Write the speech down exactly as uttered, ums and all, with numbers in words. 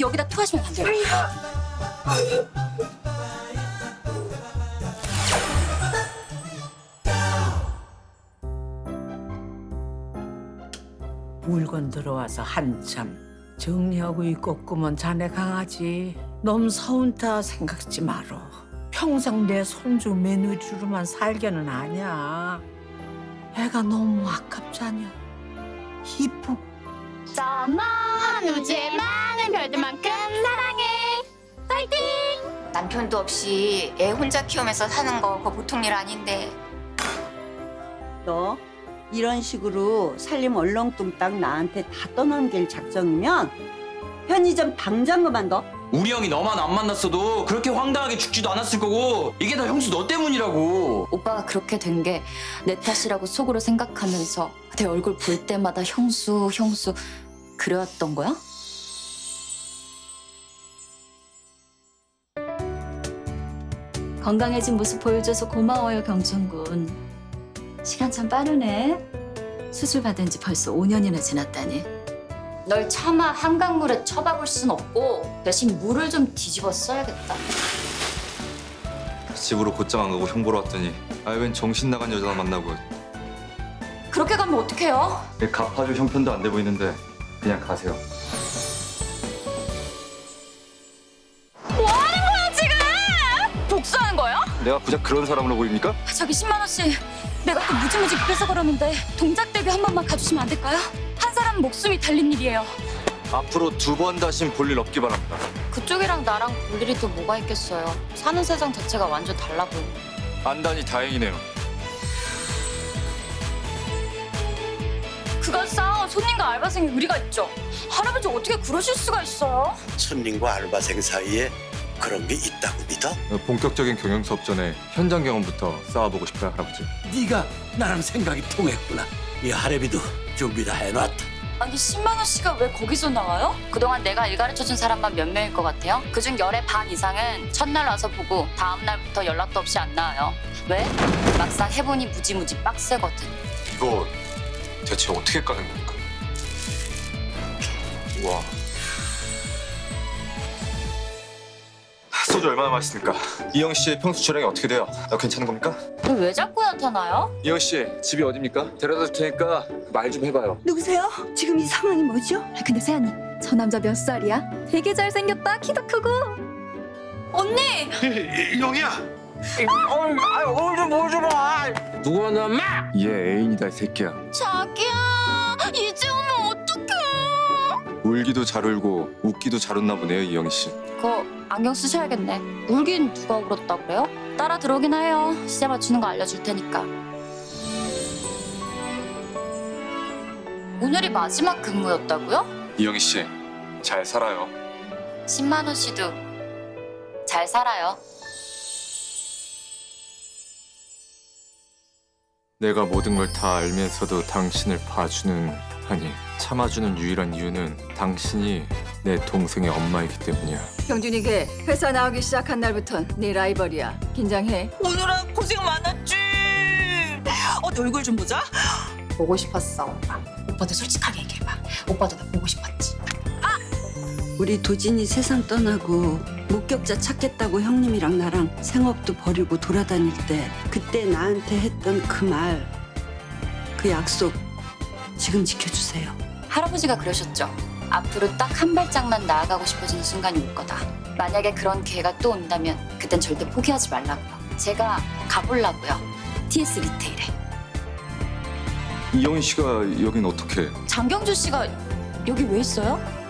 여기다 토하시면 안 돼요. 물건 들어와서 한참 정리하고 있고 꾸면 자네 강아지 너무 서운다 생각지 마로. 평생 내 손주 며느리로만 살게는 아니야. 애가 너무 아깝잖여. 이쁘고. 저 먼 우주의 많은 별들만큼 사랑해. 파이팅! 남편도 없이 애 혼자 키우면서 사는 거 그거 보통 일 아닌데. 너 이런 식으로 살림 얼렁뚱땅 나한테 다 떠넘길 작정이면 편의점 당장 그만둬. 우리 형이 너만 안 만났어도 그렇게 황당하게 죽지도 않았을 거고 이게 다 형수 너 때문이라고. 오빠가 그렇게 된 게 내 탓이라고 속으로 생각하면서 내 얼굴 볼 때마다 형수, 형수 그래왔던 거야? 건강해진 모습 보여줘서 고마워요, 경춘군. 시간 참 빠르네. 수술 받은 지 벌써 오 년이나 지났다니. 널 차마 한강물에 처박을 순 없고 대신 물을 좀 뒤집어 써야겠다. 집으로 곧장 안 가고 형 보러 왔더니 아이 웬 정신 나간 여자 만나고. 그렇게 가면 어떡해요? 갚아줄 형편도 안 돼 보이는데 그냥 가세요. 뭐 하는 거야 지금? 복수하는 거야? 내가 고작 그런 사람으로 보입니까? 저기 십만 원씩 내가 또 무지무지 급해서 그러는데 동작 대비 한 번만 가주시면 안 될까요? 한 사람 목숨이 달린 일이에요. 앞으로 두 번 다신 볼 일 없기 바랍니다. 그쪽이랑 나랑 볼 일이 또 뭐가 있겠어요. 사는 세상 자체가 완전 달라 보여. 안다니 다행이네요. 그간 쌓아온 손님과 알바생이 우리가 있죠. 할아버지 어떻게 그러실 수가 있어요? 손님과 알바생 사이에 그런 게 있다고 믿어? 본격적인 경영 수업 전에 현장 경험부터 쌓아보고 싶어요, 할아버지. 네가 나랑 생각이 통했구나. 이 할애비도 준비 다 해놨다. 아니 십만 원씨가 왜 거기서 나와요? 그동안 내가 일 가르쳐준 사람만 몇 명일 것 같아요? 그중 열의 반 이상은 첫날 와서 보고 다음 날부터 연락도 없이 안 나와요. 왜? 막상 해보니 무지무지 빡세거든. 이거 대체 어떻게 까는 겁니까? 우와. 소주 얼마나 맛있습니까? 이영 씨 평소 주량이 어떻게 돼요? 나 괜찮은 겁니까? 왜 자꾸 나타나요? 이영 씨 집이 어딥니까? 데려다 줄 테니까 말 좀 해봐요. 누구세요? 지금 이 상황이 뭐죠? 아, 근데 세연이 저 남자 몇 살이야? 되게 잘생겼다. 키도 크고. 언니! 영희야! 누구 만나 엄마? 얘 애인이다 이 새끼야. 자기야 이제 오면 어떡해. 울기도 잘 울고 웃기도 잘 웃나 보네요, 이영 씨. 그거 안경 쓰셔야겠네. 울긴 누가 울었다 그래요? 따라 들어오긴 해요. 시제 맞추는 거 알려줄 테니까. 오늘이 마지막 근무였다고요? 이영 씨 잘 살아요. 십만 원씨도 잘 살아요. 내가 모든 걸 다 알면서도 당신을 봐주는, 아니 참아주는 유일한 이유는 당신이 내 동생의 엄마이기 때문이야. 경준이게 회사 나오기 시작한 날부턴 네 라이벌이야. 긴장해. 오늘아 고생 많았지. 어디 얼굴 좀 보자. 보고 싶었어, 오빠. 오빠도 솔직하게 얘기해봐. 오빠도 나 보고 싶었지. 우리 도진이 세상 떠나고 목격자 찾겠다고 형님이랑 나랑 생업도 버리고 돌아다닐 때 그때 나한테 했던 그 말, 그 약속 지금 지켜주세요. 할아버지가 그러셨죠. 앞으로 딱 한 발짝만 나아가고 싶어지는 순간이 올 거다. 만약에 그런 기회가 또 온다면 그땐 절대 포기하지 말라고요. 제가 가보려고요. 티에스 리테일에. 이영 씨가 여긴 어떻게? 장경주 씨가 여기 왜 있어요?